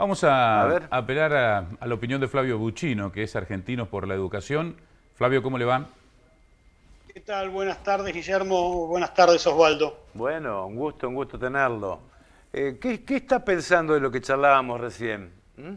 Vamos A a ver, apelar a la opinión de Flavio Buccino, que es Argentinos por la Educación. Flavio, ¿cómo le va? ¿Qué tal? Buenas tardes, Guillermo. Buenas tardes, Osvaldo. bueno, un gusto tenerlo. ¿Qué está pensando de lo que charlábamos recién? ¿Mm?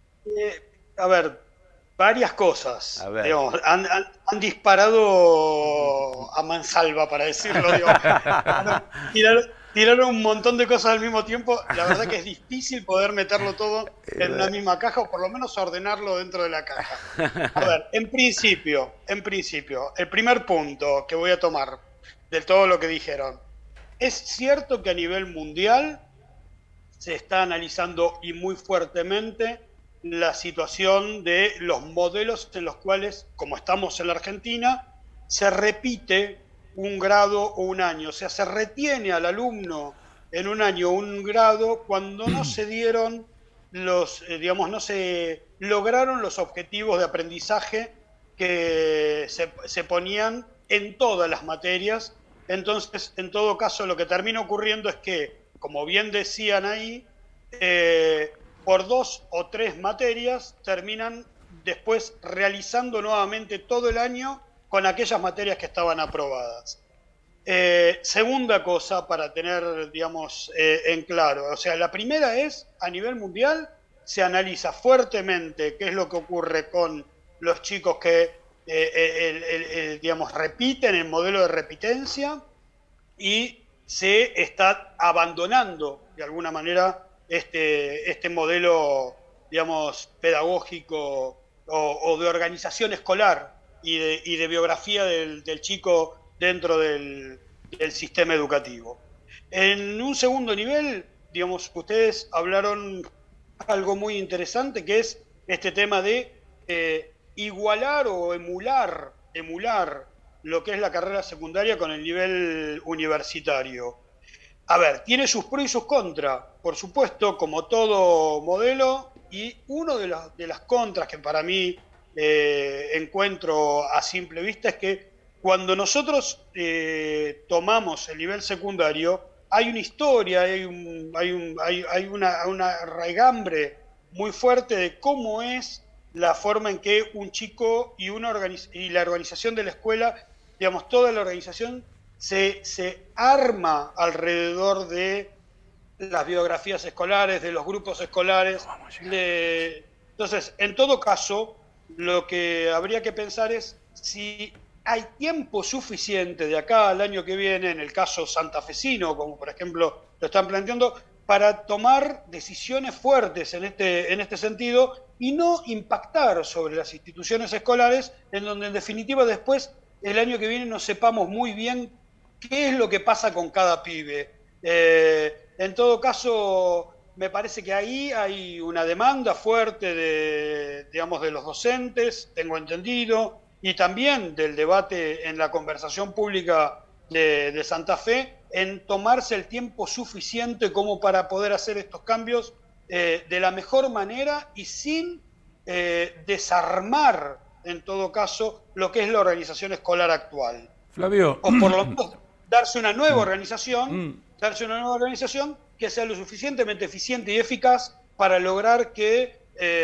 A ver, varias A cosas. ver. Digamos, han disparado a mansalva, para decirlo. Digo, tiraron, tiraron un montón de cosas al mismo tiempo. La verdad que es difícil poder meterlo todo en una misma caja o por lo menos ordenarlo dentro de la caja. A ver, en principio, el primer punto que voy a tomar de todo lo que dijeron. Es cierto que a nivel mundial se está analizando y muy fuertemente la situación de los modelos en los cuales, como estamos en la Argentina, se repite un grado o un año, o sea, se retiene al alumno en un año o un grado cuando no se dieron digamos, no se lograron los objetivos de aprendizaje que se ponían en todas las materias. Entonces, en todo caso, lo que termina ocurriendo es que, como bien decían ahí, por 2 o 3 materias terminan después realizando nuevamente todo el año con aquellas materias que estaban aprobadas. Segunda cosa para tener, digamos, en claro, o sea, la primera es, a nivel mundial, se analiza fuertemente qué es lo que ocurre con los chicos que, digamos, repiten el modelo de repitencia y se está abandonando de alguna manera este modelo, digamos, pedagógico o de organización escolar y de biografía del chico dentro del sistema educativo. En un segundo nivel, digamos, ustedes hablaron algo muy interesante que es este tema de igualar o emular lo que es la carrera secundaria con el nivel universitario. A ver, tiene sus pros y sus contras, por supuesto, como todo modelo, y uno de las contras que para mí encuentro a simple vista es que cuando nosotros tomamos el nivel secundario, hay una historia, hay una raigambre muy fuerte de cómo es la forma en que un chico y la organización de la escuela, digamos, toda la organización se arma alrededor de las biografías escolares, de los grupos escolares. Entonces, en todo caso, lo que habría que pensar es si hay tiempo suficiente de acá al año que viene, en el caso santafesino, como por ejemplo lo están planteando, para tomar decisiones fuertes en este sentido y no impactar sobre las instituciones escolares, en donde en definitiva después, el año que viene, no sepamos muy bien qué es lo que pasa con cada pibe. En todo caso, me parece que ahí hay una demanda fuerte digamos, de los docentes, tengo entendido, y también del debate en la conversación pública de Santa Fe, en tomarse el tiempo suficiente como para poder hacer estos cambios de la mejor manera y sin desarmar, en todo caso, lo que es la organización escolar actual. Flavio, O por lo menos darse una nueva organización, darse una nueva organización que sea lo suficientemente eficiente y eficaz para lograr que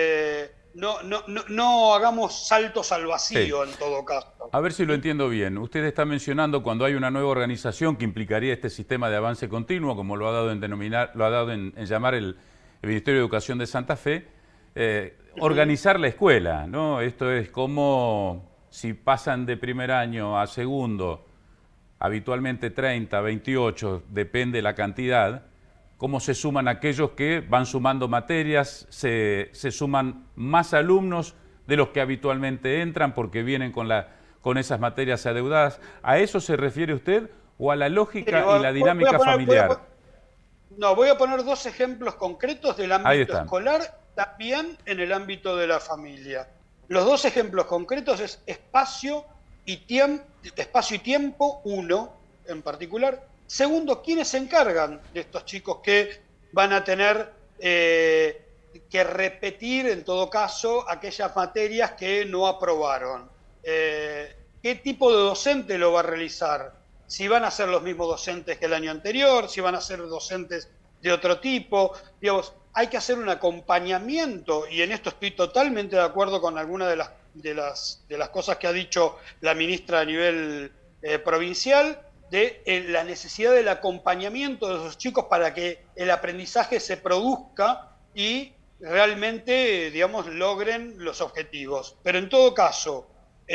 no hagamos saltos al sí. vacío en todo caso. A ver si lo entiendo bien. Usted está mencionando cuando hay una nueva organización que implicaría este sistema de avance continuo, como lo ha dado en denominar, lo ha dado en llamar el Ministerio de Educación de Santa Fe, organizar la escuela, ¿no? Esto es como si pasan de primer año a segundo, habitualmente 30, 28, depende la cantidad, cómo se suman aquellos que van sumando materias, se suman más alumnos de los que habitualmente entran porque vienen con esas materias adeudadas. ¿A eso se refiere usted o a la Sí, lógica y la dinámica familiar? no, voy a poner 2 ejemplos concretos del Ahí ámbito está. escolar, también en el ámbito de la familia. Los 2 ejemplos concretos es espacio y tiempo, uno en particular. Segundo, ¿quiénes se encargan de estos chicos que van a tener que repetir, en todo caso, aquellas materias que no aprobaron? ¿Qué tipo de docente lo va a realizar? Si van a ser los mismos docentes que el año anterior, si van a ser docentes de otro tipo. Digamos, hay que hacer un acompañamiento, y en esto estoy totalmente de acuerdo con algunas de las cosas que ha dicho la ministra a nivel provincial, de la necesidad del acompañamiento de esos chicos para que el aprendizaje se produzca y realmente, digamos, logren los objetivos. Pero en todo caso,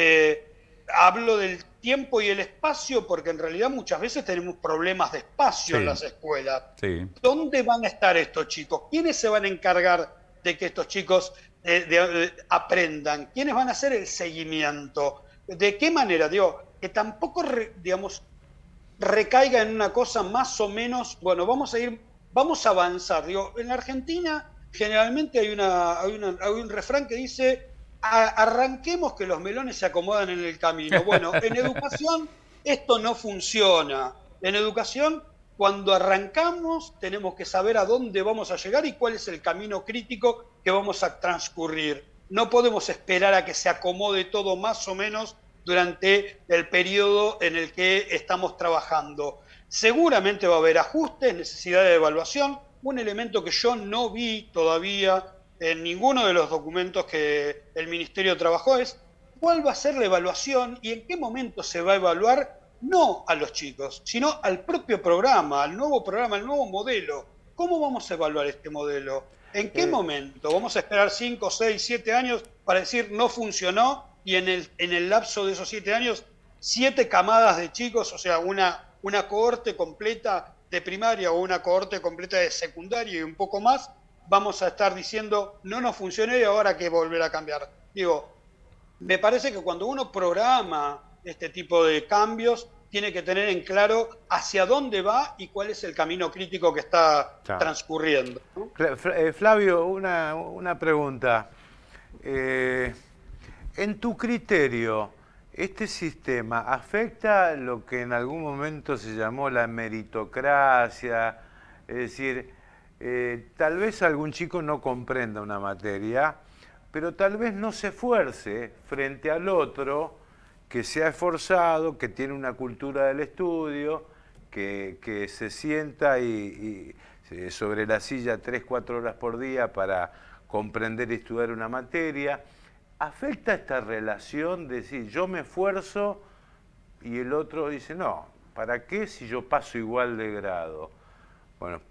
hablo del tiempo y el espacio porque en realidad muchas veces tenemos problemas de espacio en Sí, las escuelas. sí. ¿Dónde van a estar estos chicos? ¿Quiénes se van a encargar de que estos chicos aprendan? ¿Quiénes van a hacer el seguimiento? ¿De qué manera? Digo, que tampoco, digamos, recaiga en una cosa más o menos, bueno, vamos a avanzar. Digo, en la Argentina generalmente hay un refrán que dice, arranquemos que los melones se acomodan en el camino. Bueno, en educación esto no funciona. En educación, cuando arrancamos, tenemos que saber a dónde vamos a llegar y cuál es el camino crítico que vamos a transcurrir. No podemos esperar a que se acomode todo más o menos durante el periodo en el que estamos trabajando. Seguramente va a haber ajustes, necesidad de evaluación, un elemento que yo no vi todavía en ninguno de los documentos que el Ministerio trabajó es cuál va a ser la evaluación y en qué momento se va a evaluar, no a los chicos, sino al propio programa, al nuevo modelo. ¿Cómo vamos a evaluar este modelo? ¿En qué momento? ¿Vamos a esperar 5, 6, 7 años para decir no funcionó y en el lapso de esos 7 años 7 camadas de chicos, o sea, una cohorte completa de primaria o una cohorte completa de secundaria y un poco más, vamos a estar diciendo no nos funcionó y ahora hay que volver a cambiar? Digo, me parece que cuando uno programa este tipo de cambios, tiene que tener en claro hacia dónde va y cuál es el camino crítico que está transcurriendo, ¿no? Flavio, una pregunta. En tu criterio, ¿este sistema afecta lo que en algún momento se llamó la meritocracia? Es decir, tal vez algún chico no comprenda una materia, pero tal vez no se esfuerce frente al otro que se ha esforzado, que tiene una cultura del estudio, que se sienta sobre la silla 3, 4 horas por día para comprender y estudiar una materia. ¿Afecta esta relación de decir yo me esfuerzo y el otro dice no, ¿para qué si yo paso igual de grado? Bueno,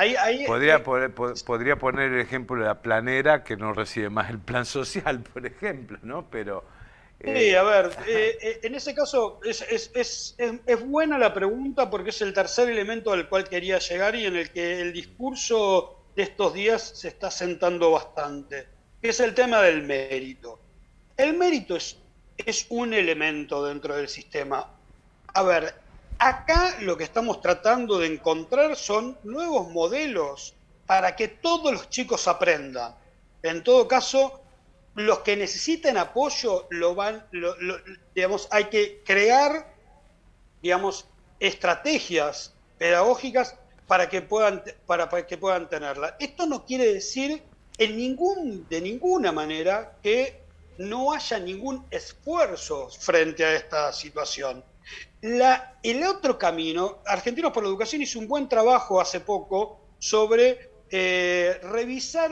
podría poner el ejemplo de la planera que no recibe más el plan social, por ejemplo, ¿no? Pero sí, a ver, en ese caso es buena la pregunta porque es el tercer elemento al cual quería llegar y en el que el discurso de estos días se está sentando bastante, que es el tema del mérito. El mérito es un elemento dentro del sistema. A ver, acá lo que estamos tratando de encontrar son nuevos modelos para que todos los chicos aprendan. En todo caso, los que necesiten apoyo digamos, hay que crear, digamos, estrategias pedagógicas para que puedan tenerla. Esto no quiere decir de ninguna manera que no haya ningún esfuerzo frente a esta situación. El otro camino, Argentinos por la Educación hizo un buen trabajo hace poco sobre revisar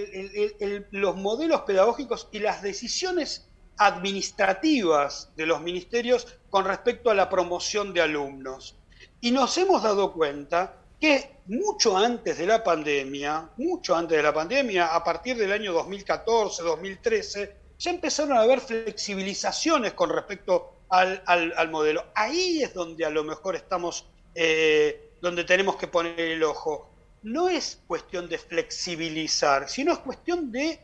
los modelos pedagógicos y las decisiones administrativas de los ministerios con respecto a la promoción de alumnos. Y nos hemos dado cuenta que mucho antes de la pandemia, a partir del año 2014, 2013, ya empezaron a haber flexibilizaciones con respecto al modelo. Ahí es donde a lo mejor estamos, donde tenemos que poner el ojo. No es cuestión de flexibilizar, sino es cuestión de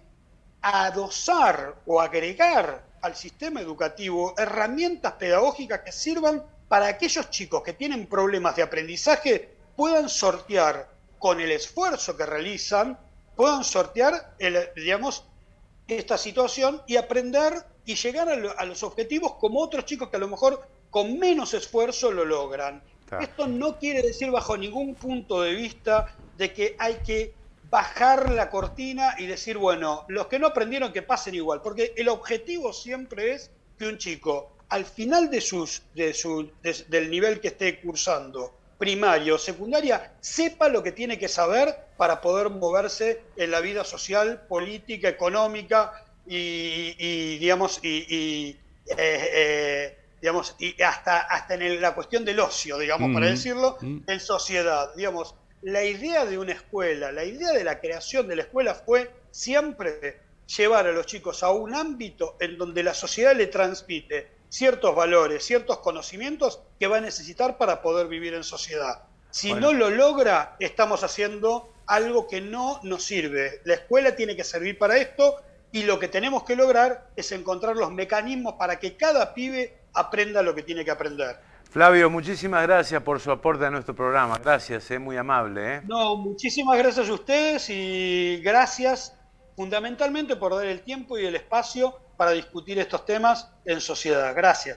adosar o agregar al sistema educativo herramientas pedagógicas que sirvan para aquellos chicos que tienen problemas de aprendizaje puedan sortear con el esfuerzo que realizan, puedan sortear, digamos, esta situación y aprender y llegar a los objetivos como otros chicos que a lo mejor con menos esfuerzo lo logran. Esto no quiere decir bajo ningún punto de vista de que hay que bajar la cortina y decir, bueno, los que no aprendieron que pasen igual, porque el objetivo siempre es que un chico al final del nivel que esté cursando primaria o secundaria sepa lo que tiene que saber para poder moverse en la vida social, política, económica digamos, digamos, y hasta en la cuestión del ocio, digamos, para decirlo, en sociedad. Digamos, la idea de una escuela, la idea de la creación de la escuela fue siempre llevar a los chicos a un ámbito en donde la sociedad le transmite ciertos valores, ciertos conocimientos que va a necesitar para poder vivir en sociedad. Si no lo logra, estamos haciendo algo que no nos sirve. La escuela tiene que servir para esto y lo que tenemos que lograr es encontrar los mecanismos para que cada pibe aprenda lo que tiene que aprender. Flavio, muchísimas gracias por su aporte a nuestro programa. Gracias, muy amable. No, muchísimas gracias a ustedes y gracias fundamentalmente por dar el tiempo y el espacio para discutir estos temas en sociedad. Gracias.